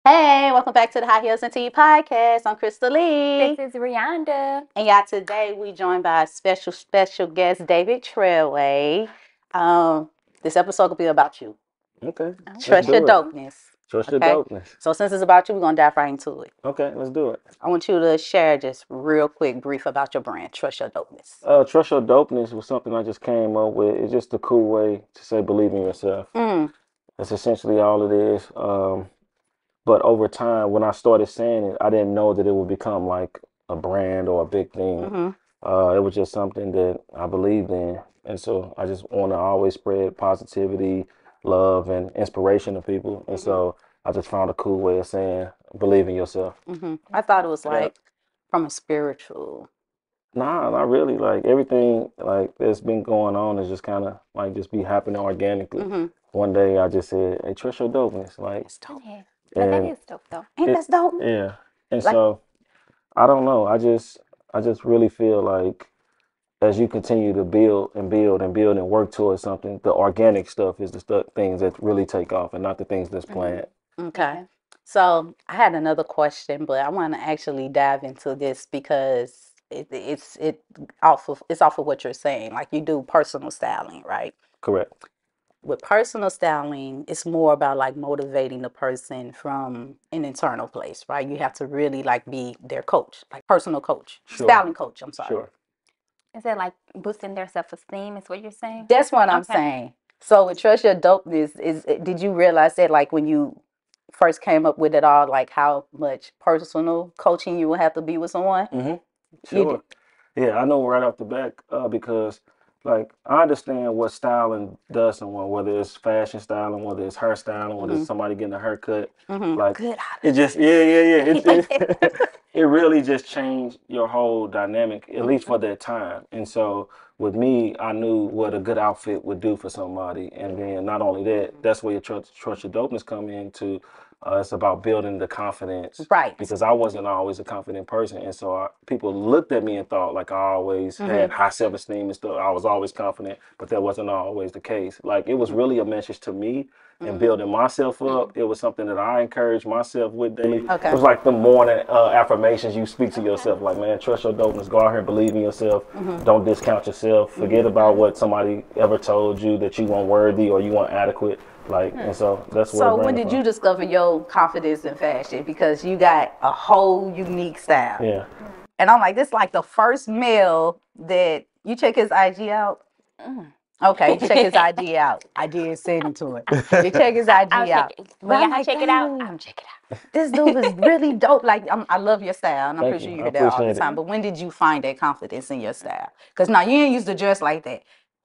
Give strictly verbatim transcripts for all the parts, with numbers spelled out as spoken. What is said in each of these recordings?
Hey, welcome back to the High Heels and Tea podcast. I'm Crystal Lee. This is Rihanna. And y'all, today we joined by a special, special guest, David Treadway. Um, this episode will be about you. Okay. Trust your dopeness. Trust your Okay? dopeness. So since it's about you, we're going to dive right into it. Okay, let's do it. I want you to share just real quick, brief about your brand, Trust Your Dopeness. Uh, Trust Your Dopeness was something I just came up with. It's just a cool way to say believe in yourself. Mm. That's essentially all it is. Um, but over time, when I started saying it, I didn't know that it would become like a brand or a big thing. Mm-hmm. Uh, it was just something that I believed in. And so I just want to always spread positivity, love, and inspiration to people. And Mm-hmm. so I just found a cool way of saying believe in yourself. Mm-hmm. I thought it was like Yeah. from a spiritual. Nah, not really. Like everything like that's been going on is just kind of like just be happening organically. Mm-hmm. One day I just said, "Hey, trust your dopeness." Like, That's dope. Yeah. But that and is dope though. Ain't it, that dope? yeah, and Like- so I don't know. I just I just really feel like as you continue to build and build and build and work towards something, the organic stuff is the stuff things that really take off, and not the things that's planned. Okay. Yeah. So I had another question, but I want to actually dive into this because it, it's it off of it's off of what you're saying. Like you do personal styling, right? Correct. With personal styling, it's more about like motivating the person from an internal place, right? You have to really like be their coach, like personal coach, Sure. styling coach. I'm sorry. Sure. Is it like boosting their self esteem? Is what you're saying? That's what I'm Okay. saying. So with Trust Your Dopeness, is did you realize that like when you first came up with it all, like how much personal coaching you would have to be with someone? Mm-hmm. You Sure. Yeah, I know right off the back uh, because, like, I understand what styling does someone, whether it's fashion styling, whether it's hairstyling, whether Mhm. it's somebody getting a haircut. Mm-hmm. Like, Good. it just, yeah, yeah, yeah. It, it, it really just changed your whole dynamic, at least for that time. And so, with me, I knew what a good outfit would do for somebody. And then, not only that, that's where your trust, trust your dopeness come into. Uh, it's about building the confidence. Right. Because I wasn't always a confident person. And so I, people looked at me and thought like I always Mhm. had high self-esteem and stuff. I was always confident, but that wasn't always the case. Like it was really a message to me and Mhm. building myself up. It was something that I encouraged myself with daily. Okay. It was like the morning uh, affirmations you speak to yourself. Like, man, trust your dopeness. Go out here and believe in yourself. Mhm. Don't discount yourself. Forget about what somebody ever told you that you weren't worthy or you weren't adequate. Like, and so that's where. So it when ran did from. you discover your confidence in fashion? Because you got a whole unique style. Yeah. And I'm like, this is like the first male that you check his I G out. Mm. Okay, you check his I G out. I did send it to him. You check his I G I'll out. check it. But When I'm y'all like, check it out, dang. I'm check it out. This dude is really dope. Like, I'm, I love your style, and I'm Thank pretty sure you. you I hear that all the appreciate it. time. But when did you find that confidence in your style? Because now you ain't used to dress like that.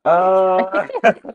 Uh,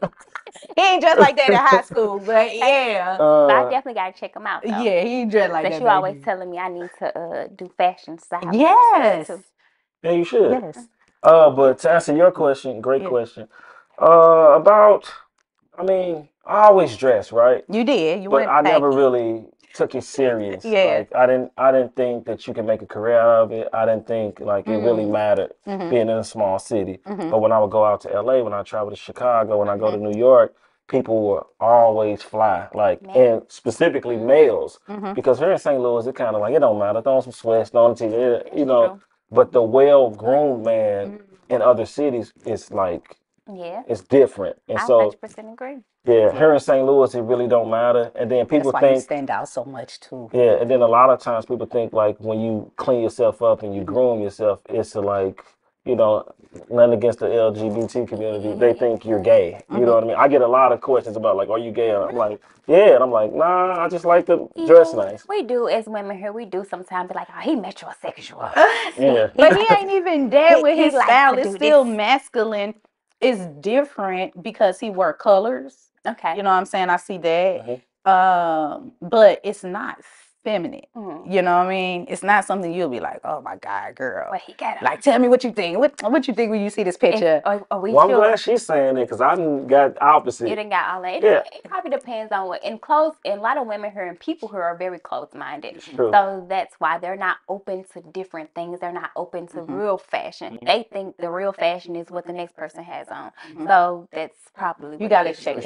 He ain't dressed like that in high school, but yeah. So I uh, definitely gotta check them out though. Yeah, he ain't dressed like Since that. you always baby. telling me I need to uh, do fashion style. Yes. too. yeah, you should. Yes. Uh, but to answer your question, great Yeah. question. Uh, about, I mean, I always dress, right? You did. You But went I never tacky. really took it serious. Yeah. Like I didn't, I didn't think that you could make a career out of it. I didn't think like it really Mm. mattered Mhm. being in a small city. Mhm. But when I would go out to L A, when I travel to Chicago, when I go to New York, people were always fly, like, Man. and specifically males. Mhm. Because here in Saint Louis, it kind of like, it don't matter. Throw on some sweats, throw on a t-shirt, you know. true. But the well-groomed man in other cities is like, Yeah. it's different. And I so, one hundred percent agree. yeah, here in Saint Louis, it really don't matter. And then people That's why you think, stand out so much too. yeah, and then a lot of times people think like when you clean yourself up and you groom yourself, it's to like, you know, nothing against the L G B T community. They think you're gay. You know what I mean? I get a lot of questions about like, are you gay? And I'm like, yeah. And I'm like, nah, I just like to dress Yeah, nice. We do as women here. We do sometimes be like, oh, he metrosexual. Yeah. But he ain't even there He- with he his likes style. to It's do still this. masculine. It's different because he wear colors. Okay. You know what I'm saying? I see that. Mhm. Um, but it's not feminine. Mhm. You know what I mean? It's not something you'll be like, oh my God, girl. Well, he got it. Like, tell me what you think. What what you think when you see this picture? Are, are we Well, I'm sure? glad she's saying it because I done got opposite. You done got all that. It, Yeah. it probably depends on what. And close, and a lot of women here and people who are very close-minded. It's true. So that's why they're not open to different things. They're not open to real fashion. They think the real fashion is what the next person has on. So that's probably You what got to it is. check It's him true. out.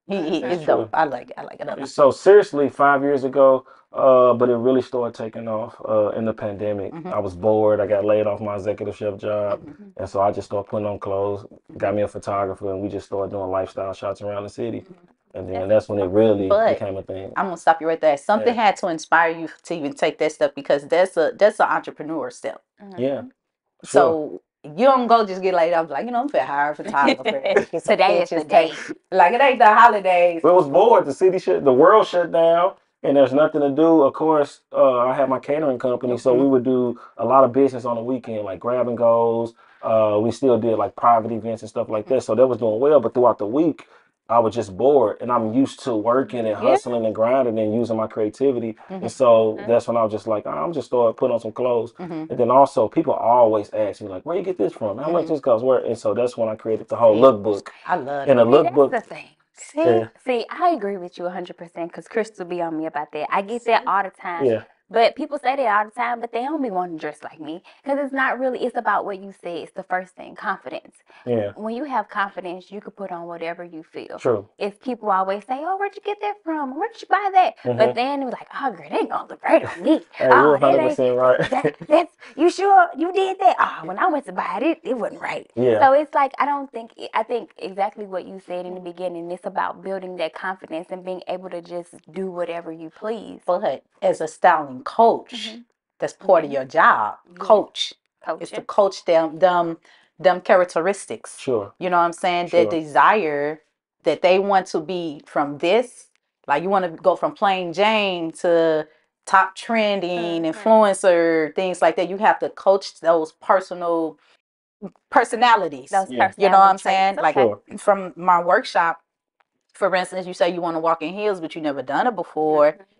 He, he It's it's dope. true. I like it. I like it a lot. So seriously, five years ago, uh, but it really started taking off uh, in the pandemic. Mm-hmm. I was bored. I got laid off my executive chef job, Mm-hmm. and so I just started putting on clothes. Mm-hmm. Got me a photographer, and we just started doing lifestyle shots around the city. Mm-hmm. And then That's that's when it really But became a thing. I'm gonna stop you right there. Something Yeah, had to inspire you to even take that step because that's a that's an entrepreneur step. yeah, mm-hmm. sure. So you don't go just get laid off like, you know, I'm finna hire a photographer, get some Today is the pictures day. taken. Like it ain't the holidays. It was bored. The city shut, the world shut down, and there's nothing to do. Of course, uh, I had my catering company, so Mm-hmm. we would do a lot of business on the weekend, like grab and goes. Uh, we still did like private events and stuff like that. So that was doing well. But throughout the week, I was just bored, and I'm used to working and Yeah. hustling and grinding and using my creativity. Mm-hmm. And so Mm-hmm. that's when I was just like, I'm just start putting on some clothes. Mm-hmm. And then also, people always ask me like, where you get this from? How much Mm-hmm. this costs? Where? And so that's when I created the whole See, lookbook. I love And a that. See, that's lookbook, the thing. See, yeah, See, I agree with you one hundred percent because Crystal be on me about that. I get that see, all the time. yeah, But people say that all the time, but they don't be wanting to dress like me because it's not really, it's about what you say. It's the first thing, confidence. yeah, When you have confidence, you can put on whatever you feel. true. If people always say, oh, where'd you get that from? Where'd you buy that? But Hmm. then it was like, oh, girl, they ain't gonna look right on me. Hey, you're Oh, that ain't, one hundred percent that, right. that's, you sure you did that? Oh, when I went to buy it, it, it wasn't right. Yeah, So it's like, I don't think, I think exactly what you said in the beginning. It's about building that confidence and being able to just do whatever you please. but as a styling coach, Mhm. that's part of your job. Yeah. Coach is to Coaching. coach them them them characteristics. sure, You know what I'm saying? Their sure. desire that they want to be from this. Like you want to go from plain Jane to top trending Mhm. influencer, things like that. You have to coach those personal personalities. Those Yeah, You know what personality I'm traits. saying? Like Okay. sure. from my workshop, for instance, you say you want to walk in heels, but you never done it before. Mhm.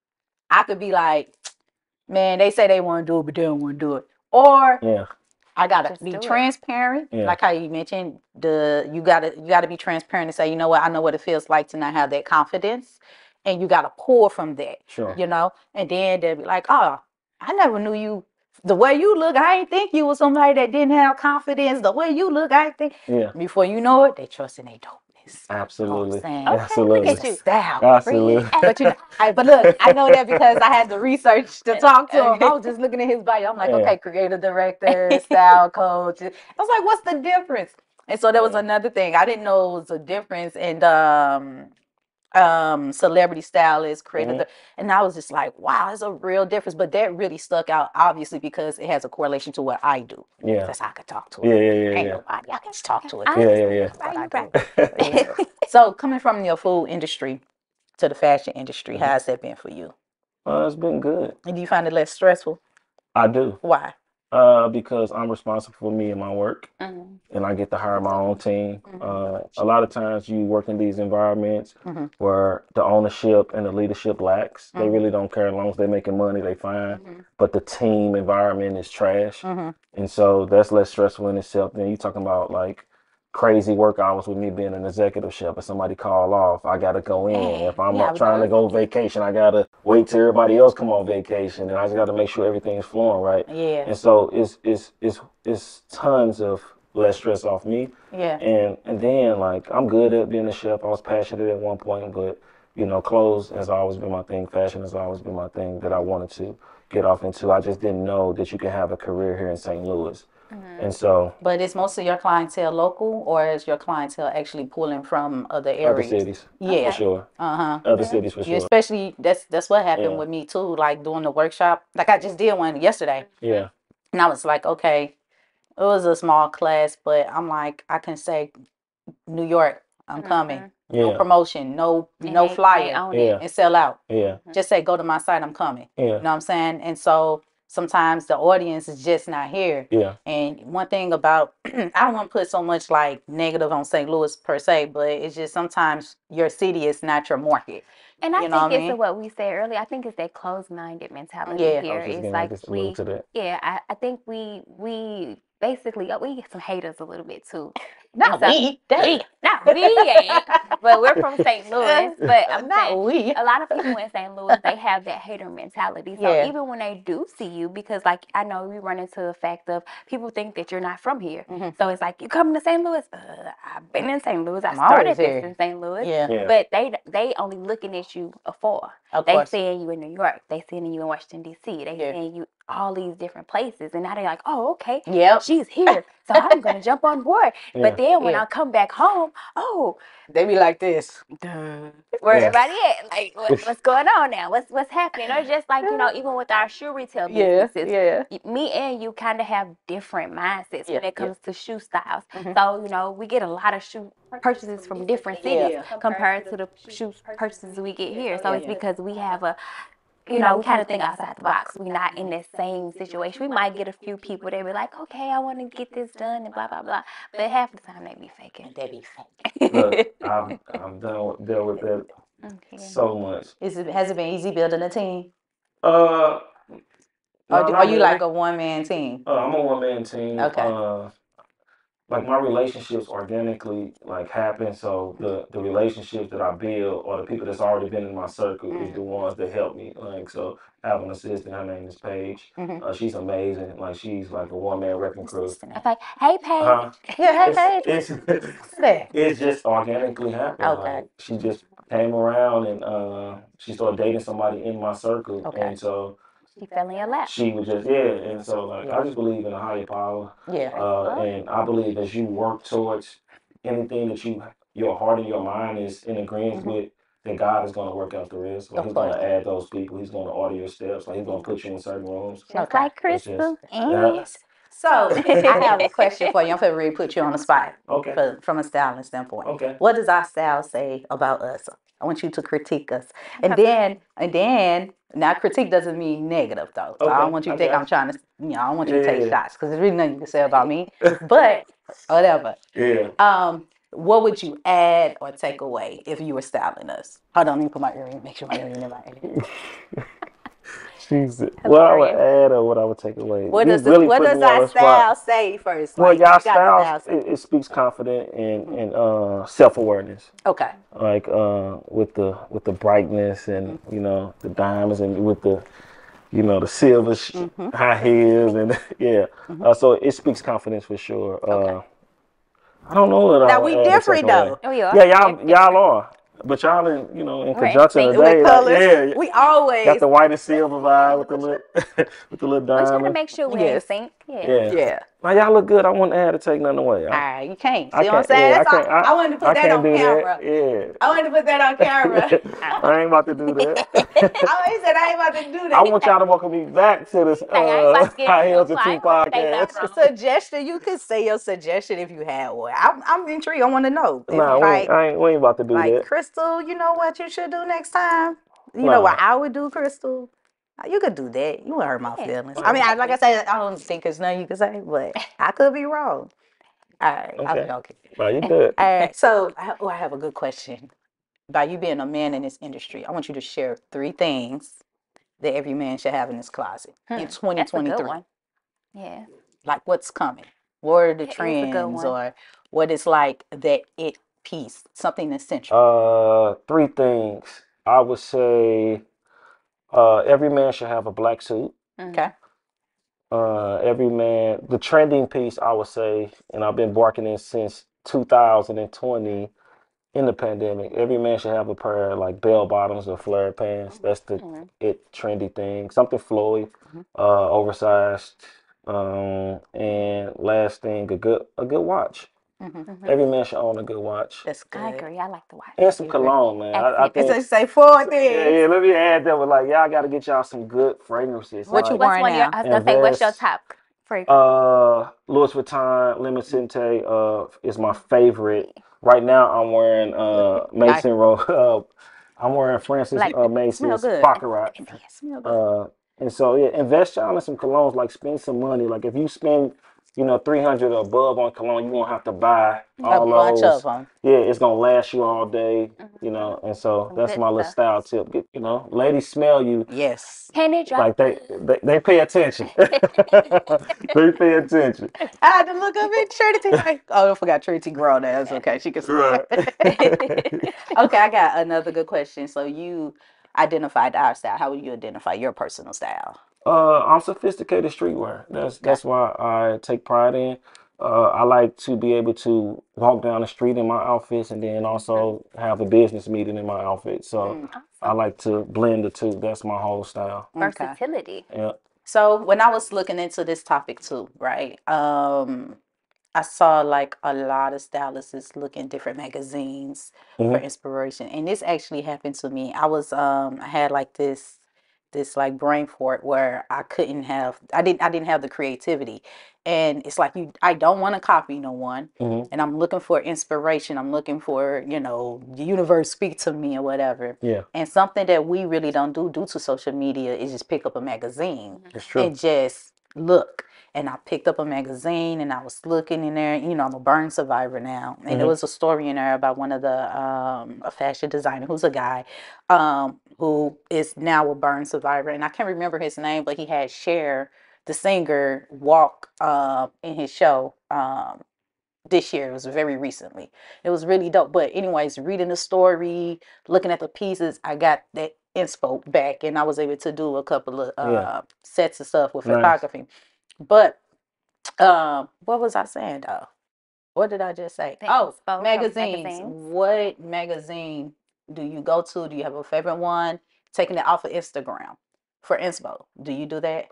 I could be like, man, they say they want to do it, but they don't want to do it. Or Yeah, I gotta Just be do it. transparent, yeah, like how you mentioned. The you gotta you gotta be transparent and say, you know what, I know what it feels like to not have that confidence, and you gotta pour from that, sure. you know. And then they'll be like, oh, I never knew you. The way you look, I ain't think you was somebody that didn't have confidence. The way you look, I ain't think. Yeah, Before you know it, they trust in their dopeness. You know what I'm absolutely, saying? Okay, look absolutely, It's at a you. style. Breathe. absolutely. But you know, I, but look, I know that because I had to research to talk to him. I Okay. was just looking at his bio. I'm like, Yeah, okay, creative director, style coach. I was like, what's the difference? And so there was yeah. another thing. I didn't know it was a difference in um um celebrity stylist, creative. Hmm. di- And I was just like, wow, it's a real difference. But that really stuck out, obviously, because it has a correlation to what I do. Yeah, That's how I could talk to yeah, it. yeah, yeah, Ain't yeah, nobody. I can just talk to it. I yeah, That's yeah, understand. yeah. You're what right. I You're do. right. Yeah. So coming from your food industry to the fashion industry, Hmm. how's that been for you? Well, it's been good. And do you find it less stressful? I do, Why? uh, because I'm responsible for me and my work, Mhm. and I get to hire my own team. Mm-hmm. Uh, a lot of times you work in these environments Mm-hmm. where the ownership and the leadership lacks. They Mm-hmm. really don't care as long as they're making money, they fine. Mm-hmm. But the team environment is trash. Mm-hmm. And so that's less stressful in itself. Then you talking about like crazy work hours with me being an executive chef. If somebody call off, I gotta go in. Man, If I'm yeah, I up was trying to just, go vacation, I gotta wait till everybody else come on vacation, and I just gotta make sure everything's flowing right. yeah, And so it's it's it's it's tons of less stress off me. yeah. And and then like I'm good at being a chef. I was passionate at one point, but you know, clothes has always been my thing. Fashion has always been my thing that I wanted to get off into. I just didn't know that you can have a career here in Saint Louis. Mhm. And so But is most of your clientele local, or is your clientele actually pulling from other other areas? cities for Yeah. Okay. sure. Uh-huh. Other Yeah. cities for You sure. especially that's that's what happened Yeah. with me too. Like doing the workshop, like I just did one yesterday, Yeah. and I was like, okay, it was a small class, but I'm like, I can say New York, I'm coming. Mhm. No Yeah. promotion, no And no they and they flyer, own it. Yeah. and sell out. Yeah. Mhm. Just say go to my site, I'm coming. Yeah. You know what I'm saying? And so sometimes the audience is just not here. Yeah. And one thing about I don't want to put so much like negative on Saint Louis per se, but it's just sometimes your city is not your market. And I You know think what I it's mean? what we said earlier. I think it's that closed-minded mentality Yeah. I here. was just It's getting ready like to allude we, to that. yeah, I, I think we we basically, oh, we get some haters a little bit too. Not so, we. Damn. Not we ain't, but we're from Saint Louis. But I'm Not saying we. a lot of people in Saint Louis, they have that hater mentality. So Yeah. even when they do see you, because like I know we run into the fact of people think that you're not from here. Mm-hmm. So it's like, you coming to Saint Louis? Uh, I've been in Saint Louis. I I'm always started this here. in Saint Louis. Yeah. Yeah. But they they only looking at you afar. Of They course. seeing you in New York. They seeing you in Washington D C. They Yeah. seeing you all these different places, and now they're like, oh, okay, Yep. she's here, so I'm gonna jump on board. Yeah. But then when Yeah. I come back home, oh, They be like this. where Yeah. everybody at? Like, what, what's going on now? What's what's happening? Or just like, you know, even with our shoe retail Yeah. businesses, Yeah. y- me and you kind of have different mindsets Yeah, when it yeah. comes to shoe styles. Mhm. So, you know, we get a lot of shoe purchases from different cities Yeah. compared to the shoe purchases we get here. So Yeah. it's because we have a, you know, we kind of think outside the box. We're not in the same situation. We might get a few people that be like, okay, I want to get this done and blah, blah, blah. But half the time they be faking. They be fake. Look, I'm I'm done with, dealt with that Okay. so much. Is it has it been easy building a team? Uh, Or no, do, not are you really. like a one man team? Uh, I'm a one man team. Okay. Uh, like my relationships organically like happen. So the the relationships that I build or the people that's already been in my circle Mm. is the ones that help me. Like so, I have an assistant. Her name is Paige. Mhm. Uh, she's amazing. Like she's like a one man wrecking crew. I'm like, hey, Paige. Huh? Yeah, hey, Paige. It's it's, What's that? it's just organically happened. Okay. Like she just came around and uh, she started dating somebody in my circle, Okay. and so She fell in your lap. she was just yeah. And so like Yeah. I just believe in a higher power. Yeah. Uh, and I believe as you work towards anything that you your heart and your mind is in agreement Mhm. with, then God is going to work out the rest. Like Of He's going course. to add those people. He's going to order your steps. Like He's going to put you in certain rooms. Just Okay. like It's Crystal. just yeah. And So I have a question for you. I'm gonna really put you on the spot Okay. for, from a styling standpoint. Okay. What does our style say about us? I want you to critique us, and then and then now critique doesn't mean negative though. So I Okay, don't want you I to think got I'm trying to, you know, I don't want you Yeah, to take yeah, yeah. shots because there's really nothing you can say about me. But whatever. Yeah. Um, what would you add or take away if you were styling us? Hold on, let me put my earring. Make sure my earring in my ear. Jesus. What I would Hilarious. add or what I would take away. What You does this, really what put does me on our the spot. style say first? Well, Like, y'all you got a style, style it, it speaks confidence and and uh, self awareness. Okay. Like uh, with the with the brightness and you know the diamonds and with the you know the silver sh- Mm-hmm. high heels and yeah. Uh, so it speaks confidence for sure. Uh, Okay. I don't know what I Now would we add or different take away. though. Oh, yeah. Yeah, y'all y'all are, but y'all in you know in We're in conjunction sync today. With Like, colors, yeah, we always. got the white and silver vibe with the little with the little We're trying to diamond. make sure we're Yes. in sync. Yeah. Yeah. Yeah. Now y'all look good. I wouldn't add to take nothing away. All I, right, you can't. See I what I'm can't. saying? Yeah, I That's all. can't. I, I wanted to put I that can't on do camera. that. Yeah. I wanted to put that on camera. I ain't about to do that. I always said I ain't about to do that. I want y'all to welcome me back to this Like, I ain't about uh, to get High into Heels it, and so I Two ain't gonna say podcast. nothing wrong. Suggestion. You could say your suggestion if you had one. I'm, I'm intrigued. I want to know. If Nah, you we like, ain't, I ain't, we ain't about to do like that. Crystal, you know what you should do next time? You know Nah. what I would do, Crystal? You could do that. You would hurt my Yeah, feelings. I mean, I, like I said, I don't think there's nothing you can say, but I could be wrong. All right. I'm Okay. joking. Nah, you good. All right. So, I, oh, I have a good question. By you being a man in this industry, I want you to share three things that every man should have in his closet Hmm, in That's a good twenty twenty-three. one. Yeah. Like what's coming? What are the That is a good trends one. or what is like that it piece, something essential? Uh, three things. I would say uh, every man should have a black suit. Okay. Uh, every man, the trending piece, I would say, and I've been barking in since two thousand twenty in the pandemic. Every man should have a pair of like bell bottoms or flare pants. That's the Mhm. it trendy thing. Something flowy, Mhm. uh, oversized. Um, and last thing, a good a good watch. Mhm. Mhm. Every man should own a good watch. That's I good. agree. I like the watch. And some You agree? cologne, man. I, I Accent. It's think like say four yeah, things. yeah, let me add that with like y'all gotta get y'all some good fragrances. What you like, What's wearing one of your? now? I was gonna say, what's your Invest. top fragrance? Uh, Louis Vuitton Limitente uh is my favorite. Right now, I'm wearing uh Nice. Mason Ro. Uh, I'm wearing Francis Like, uh, Smell Mason's good. Baccarat. Smell good. Uh, and so yeah, invest y'all in some colognes. Like spend some money. Like if you spend you know, three hundred or above on cologne, you won't have to buy A all bunch of those. them. Yeah, it's gonna last you all day, you know. Mhm. And so Some that's good my little stuff. style tip. Get, you know, ladies smell you Yes. Can it dry like they good? they, they pay attention. They pay attention. I had to look up at Trinity like, oh, I forgot Trinity grown. That's okay. She can say Right. it. Okay, I got another good question. So you identified our style. How would you identify your personal style? Uh, I'm sophisticated streetwear. That's Okay. that's why I take pride in. Uh, I like to be able to walk down the street in my outfits and then also have a business meeting in my outfit. So Mm, I Awesome. like to blend the two. That's my whole style. okay. Versatility. Yeah. So when I was looking into this topic too, right? Um, I saw like a lot of stylists look in different magazines for Hmm. inspiration, and this actually happened to me. I was um I had like this this like brain fort where I couldn't have I didn't I didn't have the creativity, and it's like you I don't want to copy no one, Hmm. and I'm looking for inspiration. I'm looking for, you know, the universe speak to me or whatever. Yeah, And something that we really don't do due to social media is just pick up a magazine Mhm. it's true. and just look. And I picked up a magazine and I was looking in there. You know, I'm a burn survivor now, and there Hmm. was a story in there about one of the um, a fashion designer who's a guy um, who is now a burn survivor, and I can't remember his name, but he had Cher, the singer, walk uh, in his show. Um, this year. It was very recently. It was really dope. But anyways, reading the story, looking at the pieces, I got that inspo back, and I was able to do a couple of Yeah, uh, sets of stuff with nice. photography. But um, what was I saying though? What did I just say? The Oh, inspo from magazines. magazines. What magazine do you go to? Do you have a favorite one? Taking it off of Instagram for inspo. Do you do that?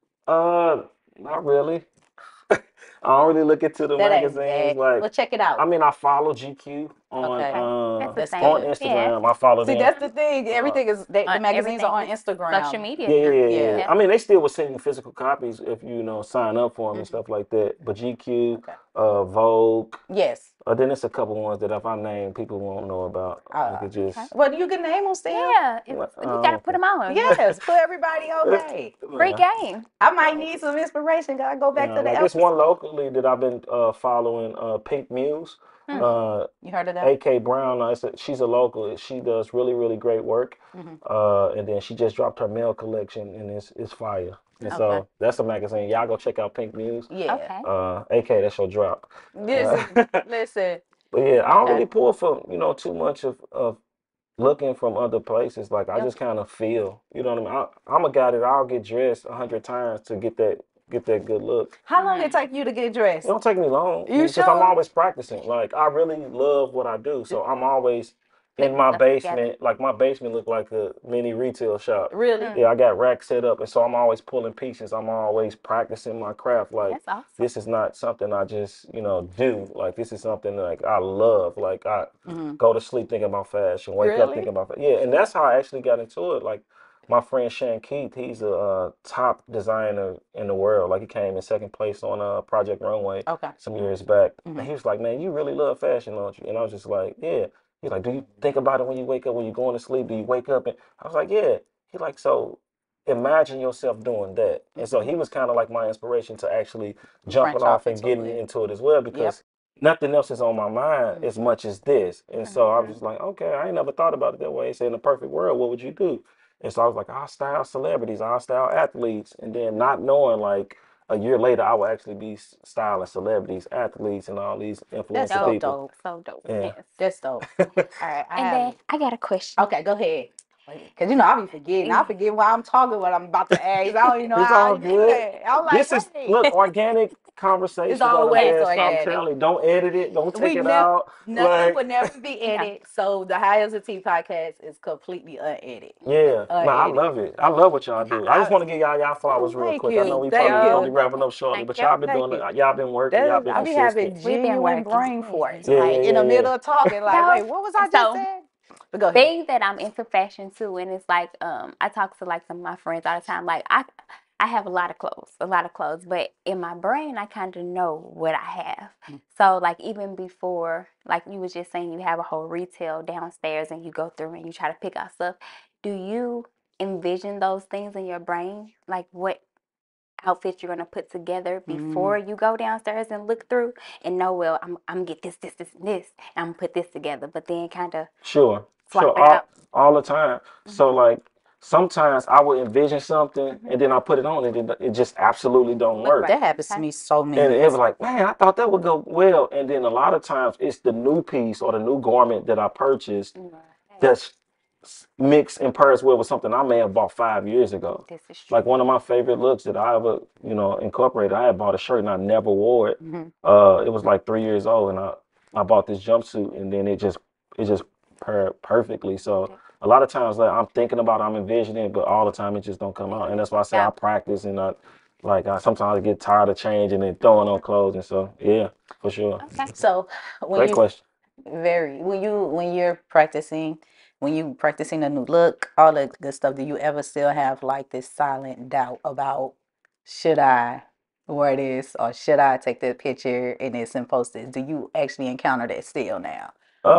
Uh, Not really. I don't really look into the That ain't magazines. bad. Like, Well, check it I out. mean, I follow G Q on Okay, Okay. That's um the that's on same. good. Yeah. Instagram. I follow See, them. that's the thing. Uh, Everything is they, the On magazines are everything on is social Instagram. media Yeah, yeah, now. yeah, yeah. Yeah. Yeah. I Yeah. mean, they still will send you physical copies if you, you know, sign up for them and Hmm. stuff like that. But G Q, Okay. uh, Vogue, Yes. uh, then it's a couple ones that if I name, people won't know about. Like Uh, it Okay. just, well, you can name them still. Yeah. It's like, you gotta oh, put okay. them on. You Yes, put everybody on game. free Nah. game. I might need some inspiration. Gotta go back Yeah, to the like it's episode. one locally that I've been uh, following, uh, Pink Muse, Hmm. Mm, uh, you heard of them? A K Brown. uh, it's a- she's a local. She does really, really great work. Hmm. Uh, and then she just dropped her male collection, and it's it's fire. And Okay. so that's a magazine. Y'all go check out Pink Muse. Yeah. Okay. Uh, A K, that's your drop. Uh, Listen, listen. but yeah, I don't Okay. really pull for you know too much of of looking from other places. Like I Yep. just kind of feel, you know what I mean. I, I'm a guy that I'll get dressed a hundred times to get that get that good look. How long it Hmm. take you to get It dressed? don't take me long You because I'm sure? always practicing. Like I really love what I do, so I'm always in Putting my stuff together. basement. Like my basement look like a mini retail shop. Really? Hmm. Yeah, I got racks set up, and so I'm always pulling pieces. I'm always practicing my craft. Like That's awesome. this is not something I just you know do. Like this is something like I love. Like I Hmm. go to sleep thinking about fashion, wake up Really? thinking about fashion. Yeah, and that's how I actually got into it. Like my friend Shan Keith, he's a uh, top designer in the world. Like he came in second place on uh, Project Runway Okay. some years back. And Hmm. he was like, "Man, you really love fashion, don't you?" And I was just like, "Yeah." He's like, "Do you think about it when you wake up, when you're going to sleep? Do you wake up?" And I was like, "Yeah." He's like, "So imagine yourself doing that." And so Hmm. he was kind of like my inspiration to actually jumping Branch off off and into getting it. into it as well Yep. because nothing else is on my mind as Hmm. much as this. And so I was Hmm. just like, okay, I ain't never thought about it that way. He said, in a perfect world, what would you do? And so I was like, I'll style celebrities, I'll style athletes. And then not knowing like a year later, I would actually be styling celebrities, athletes, and all these That's influential so Dope. people. dope. So dope. Yeah. Yes. That's dope. All right, I And have. then I got a question. Okay, go ahead. Because you know I'll be forgetting. I Yeah. forget while I'm talking what I'm about to ask. I don't even know It's how all I do good. that. I'm like, This is look wait. organic It's conversations are the always best. I'm organic. telling you, don't edit it, don't take We it never out. nothing Like will never be Yeah. edited. So the High as a Tea podcast is completely unedited. yeah, no, I Unedited. love it. I love what y'all I, do. I just I, want to give y'all y'all flowers real thank quick. I know you. we Thank probably gonna So be you. wrapping up shortly, thank but you. y'all been Thank doing you. it. Y'all been working. Y'all That been I be consistent. having We've been genuine working. brain Yes. forts. Yeah, yeah, Like in the yeah, yeah. middle of talking, like, No. wait, what was I just So saying? But go ahead. being that I'm into fashion too, and it's like um I talk to like some of my friends all the time. Like I I have a lot of clothes, a lot of clothes, but in my brain I kind of know what I have. Mm. So like even before, like you was just saying, you have a whole retail downstairs and you go through and you try to pick out stuff. Do you envision those things in your brain? Like what outfits you're gonna put together before you go downstairs and look through and know, well, I'm I'm gonna get this, this, this, and this, and I'm gonna put this together. But then kind of Sure, swap sure, it all out. all the time. So like sometimes I would envision something and then I put it on and it, it just absolutely don't Look work. right. That happens to Okay. me so many And it was times. like, man, I thought that would go well. And then a lot of times it's the new piece or the new garment that I purchased that's mixed and pairs well with something I may have bought five years ago. This is true. Like one of my favorite looks that I ever, you know, incorporated. I had bought a shirt and I never wore it. Mhm. Uh, it was like three years old, and I I bought this jumpsuit, and then it just it just paired perfectly. So a lot of times, like I'm thinking about, it, I'm envisioning, it, but all the time it just don't come out. And that's why I say I Yeah. practice, and I like I sometimes I get tired of changing and throwing on clothes, and so yeah, for sure. Okay. So when Great you question. very when you when you're practicing, when you practicing a new look, all that good stuff, do you ever still have like this silent doubt about should I wear this or should I take that picture and it's and post it? Do you actually encounter that still now?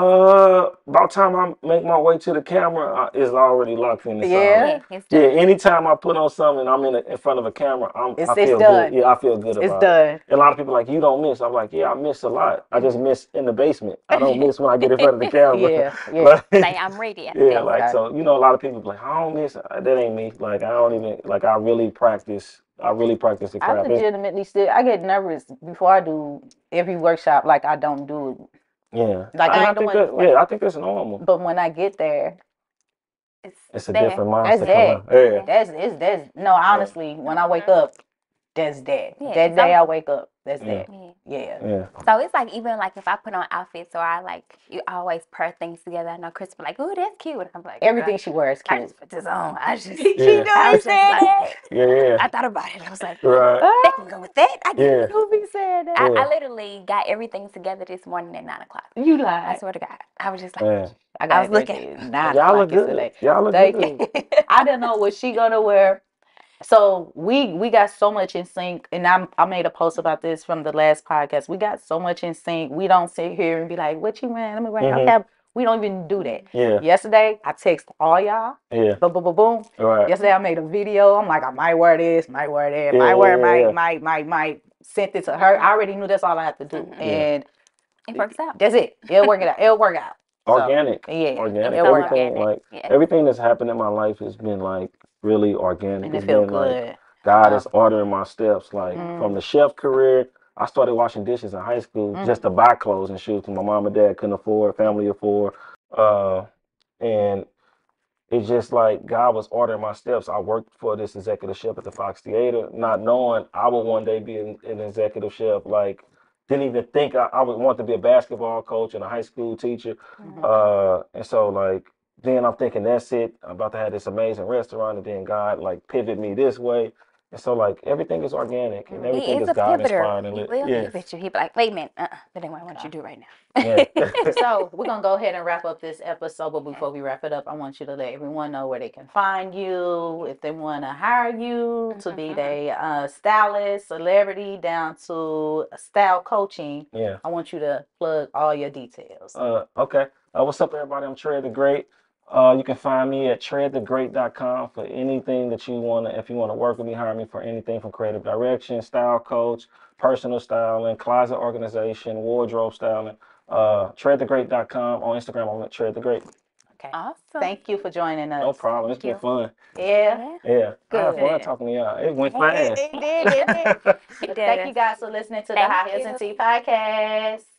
Uh, about time I make my way to the camera, uh, it's already locked in the silent. Yeah, Yeah, it's Yeah, done. anytime I put on something, I'm in a, in front of a camera, I'm it's I it's feel good. done. Yeah, I feel good It's about it. done. And a lot of people like you don't miss. I'm like, yeah, I miss a lot. I just miss in the basement. I don't miss when I get in front of the camera. Yeah, yeah. Like, Like I'm ready after yeah, this. like Okay. so, you know, a lot of people be like, I don't miss. Uh, That ain't me. Like I don't even like. I really practice. I really practice the I craft. It's, legitimately still I get nervous before I do every workshop. Like I don't do it. yeah, Like and I I ain't think doing. that yeah, I think that's normal. But when I get there, It's, It's it's a there. different that's mindset come that. out. Yeah, That's it's that's no. Honestly, when I wake up, that's that. Yeah, That 'cause day I'm- I wake up, that's yeah, that. Yeah. Yeah. yeah. So it's like even like if I put on outfits or I like you always pair things together. I know Chris be like, "Ooh, that's cute." And I'm like, Everything she wears I cute. just put this on. I just She Yeah. do I be was just saying like that. Yeah, yeah, I thought about it. I was like, right. that Ah, can go with that. I get Yeah, it. who be saying I, that? yeah, I literally got everything together this morning at nine o'clock. You I lied. swear to God. I was just like, man. I I got was looking. everything at nine Y'all o'clock look good. yesterday. Y'all look Thank good. you. I didn't know what she gonna wear. So we we got so much in sync, and I I made a post about this from the last podcast. We got so much in sync. We don't sit here and be like, "What you wearing? Let me wear." Mhm. Okay, we don't even do that. Yeah, Yesterday, I text all y'all. yeah. Boom, boom, boom, boom. Right. Yesterday, I made a video. I'm like, I might wear this, might wear that, Yeah, might yeah, wear, yeah, might, yeah. might, might, might. Sent it to her. I already knew that's all I had to do, Mhm. Yeah. and It works out. that's it. It'll work it out. It'll work out. So, Organic. yeah, Organic. It's it'll so work out, Everything organic. like Yeah. everything that's happened in my life has been like really organic. and it It's feel been like good. God Um, is ordering my steps. Like Mm. from the chef career, I started washing dishes in high school Mm. just to buy clothes and shoes because my mom and dad couldn't afford, family afford. Uh, and it's just like God was ordering my steps. I worked for this executive chef at the Fox Theater, not knowing I would one day be an, an executive chef. Like, didn't even think I, I would want to be a basketball coach and a high school teacher. Mhm. Uh, and so, like, then I'm thinking that's it. I'm about to have this amazing restaurant, and then God like pivot me this way. And so, like, everything is organic and He everything is is a God pivoter. inspired. And He lit. will Yeah, pivot you. He be like, wait a minute, uh-uh, that ain't what I want you to do right now. yeah. So we're gonna go ahead and wrap up this episode. But before we wrap it up, I want you to let everyone know where they can find you if they want to hire you to be their uh, stylist, celebrity, down to style coaching. Yeah. I want you to plug all your details. Uh, okay. Uh, what's up, everybody? I'm Tread the Great. Uh, you can find me at tread the great dot com for anything that you want to, if you want to work with me, hire me for anything from creative direction, style coach, personal styling, closet organization, wardrobe styling. Uh, tread the great dot com. On Instagram, I'm at Tread the Great. Okay. Awesome. Thank you for joining No us. problem. It's Thank been you. fun. Yeah. Yeah. Yeah. I had fun Good. talking to y'all. It went It, fast. it did, didn't it? It Thank you does. guys for listening to the Thank High Heels and you. Tea podcast.